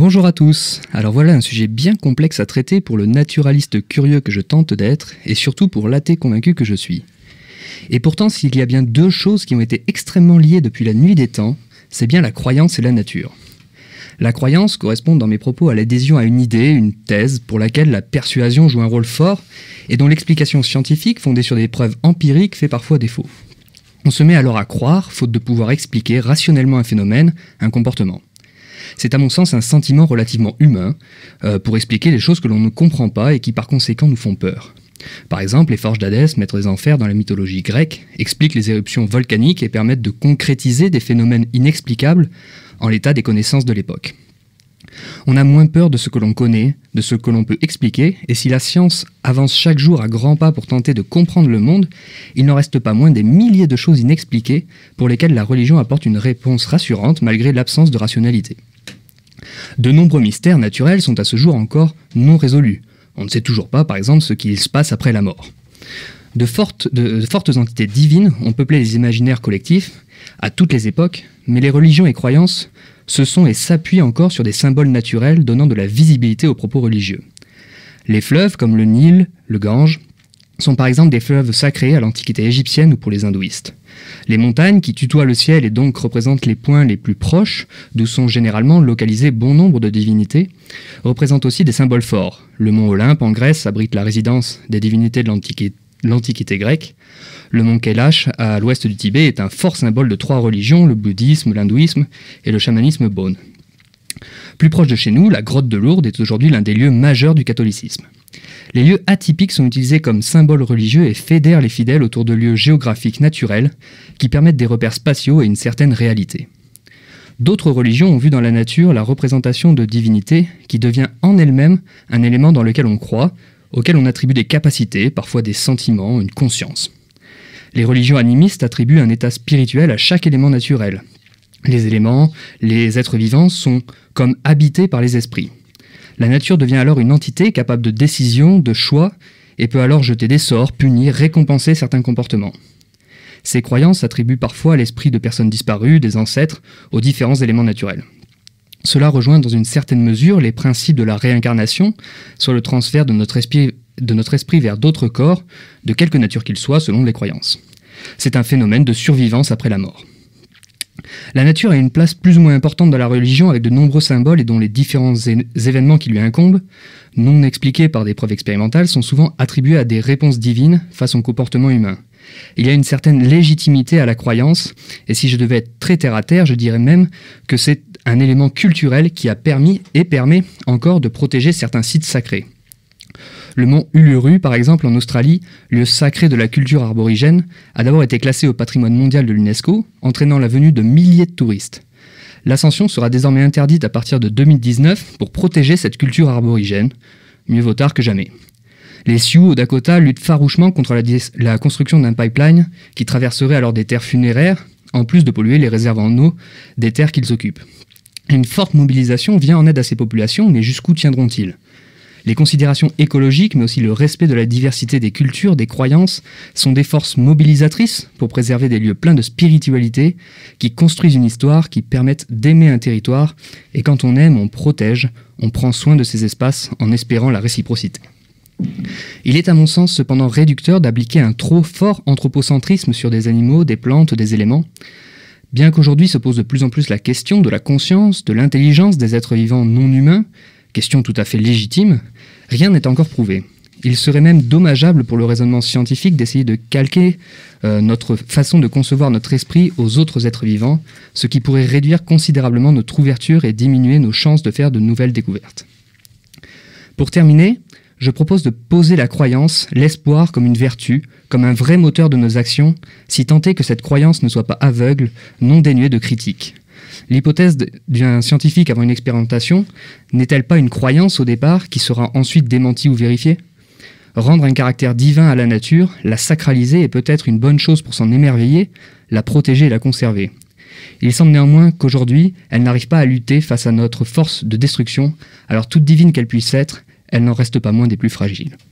Bonjour à tous. Alors voilà un sujet bien complexe à traiter pour le naturaliste curieux que je tente d'être et surtout pour l'athée convaincu que je suis. Et pourtant, s'il y a bien deux choses qui ont été extrêmement liées depuis la nuit des temps, c'est bien la croyance et la nature. La croyance correspond dans mes propos à l'adhésion à une idée, une thèse, pour laquelle la persuasion joue un rôle fort et dont l'explication scientifique, fondée sur des preuves empiriques, fait parfois défaut. On se met alors à croire, faute de pouvoir expliquer rationnellement un phénomène, un comportement. C'est à mon sens un sentiment relativement humain pour expliquer les choses que l'on ne comprend pas et qui par conséquent nous font peur. Par exemple, les forges d'Hadès, maître des enfers dans la mythologie grecque, expliquent les éruptions volcaniques et permettent de concrétiser des phénomènes inexplicables en l'état des connaissances de l'époque. On a moins peur de ce que l'on connaît, de ce que l'on peut expliquer, et si la science avance chaque jour à grands pas pour tenter de comprendre le monde, il n'en reste pas moins des milliers de choses inexpliquées pour lesquelles la religion apporte une réponse rassurante malgré l'absence de rationalité. De nombreux mystères naturels sont à ce jour encore non résolus. On ne sait toujours pas, par exemple, ce qu'il se passe après la mort. De fortes entités divines ont peuplé les imaginaires collectifs à toutes les époques, mais les religions et croyances se sont et s'appuient encore sur des symboles naturels donnant de la visibilité aux propos religieux. Les fleuves, comme le Nil, le Gange, sont par exemple des fleuves sacrés à l'Antiquité égyptienne ou pour les hindouistes. Les montagnes, qui tutoient le ciel et donc représentent les points les plus proches, d'où sont généralement localisés bon nombre de divinités, représentent aussi des symboles forts. Le mont Olympe en Grèce abrite la résidence des divinités de l'Antiquité grecque. Le mont Kailash, à l'ouest du Tibet, est un fort symbole de trois religions, le bouddhisme, l'hindouisme et le chamanisme Bon. Plus proche de chez nous, la grotte de Lourdes est aujourd'hui l'un des lieux majeurs du catholicisme. Les lieux atypiques sont utilisés comme symboles religieux et fédèrent les fidèles autour de lieux géographiques naturels qui permettent des repères spatiaux et une certaine réalité. D'autres religions ont vu dans la nature la représentation de divinités qui devient en elle-même un élément dans lequel on croit, auquel on attribue des capacités, parfois des sentiments, une conscience. Les religions animistes attribuent un état spirituel à chaque élément naturel. Les éléments, les êtres vivants sont comme habités par les esprits. La nature devient alors une entité capable de décision, de choix, et peut alors jeter des sorts, punir, récompenser certains comportements. Ces croyances attribuent parfois à l'esprit de personnes disparues, des ancêtres, aux différents éléments naturels. Cela rejoint dans une certaine mesure les principes de la réincarnation, soit le transfert de notre esprit vers d'autres corps, de quelque nature qu'ils soient selon les croyances. C'est un phénomène de survivance après la mort. La nature a une place plus ou moins importante dans la religion avec de nombreux symboles et dont les différents événements qui lui incombent, non expliqués par des preuves expérimentales, sont souvent attribués à des réponses divines face au comportement humain. Il y a une certaine légitimité à la croyance, et si je devais être très terre-à-terre, je dirais même que c'est un élément culturel qui a permis et permet encore de protéger certains sites sacrés. Le mont Uluru, par exemple, en Australie, lieu sacré de la culture arborigène, a d'abord été classé au patrimoine mondial de l'UNESCO, entraînant la venue de milliers de touristes. L'ascension sera désormais interdite à partir de 2019 pour protéger cette culture arborigène. Mieux vaut tard que jamais. Les Sioux au Dakota luttent farouchement contre la construction d'un pipeline qui traverserait alors des terres funéraires, en plus de polluer les réserves en eau des terres qu'ils occupent. Une forte mobilisation vient en aide à ces populations, mais jusqu'où tiendront-ils ? Les considérations écologiques, mais aussi le respect de la diversité des cultures, des croyances, sont des forces mobilisatrices pour préserver des lieux pleins de spiritualité, qui construisent une histoire, qui permettent d'aimer un territoire, et quand on aime, on protège, on prend soin de ces espaces en espérant la réciprocité. Il est à mon sens cependant réducteur d'appliquer un trop fort anthropocentrisme sur des animaux, des plantes, des éléments. Bien qu'aujourd'hui se pose de plus en plus la question de la conscience, de l'intelligence des êtres vivants non humains, question tout à fait légitime, rien n'est encore prouvé. Il serait même dommageable pour le raisonnement scientifique d'essayer de calquer notre façon de concevoir notre esprit aux autres êtres vivants, ce qui pourrait réduire considérablement notre ouverture et diminuer nos chances de faire de nouvelles découvertes. Pour terminer, je propose de poser la croyance, l'espoir comme une vertu, comme un vrai moteur de nos actions, si tant est que cette croyance ne soit pas aveugle, non dénuée de critique. L'hypothèse d'un scientifique avant une expérimentation n'est-elle pas une croyance au départ qui sera ensuite démentie ou vérifiée ? Rendre un caractère divin à la nature, la sacraliser est peut-être une bonne chose pour s'en émerveiller, la protéger et la conserver. Il semble néanmoins qu'aujourd'hui, elle n'arrive pas à lutter face à notre force de destruction, alors toute divine qu'elle puisse être, elle n'en reste pas moins des plus fragiles.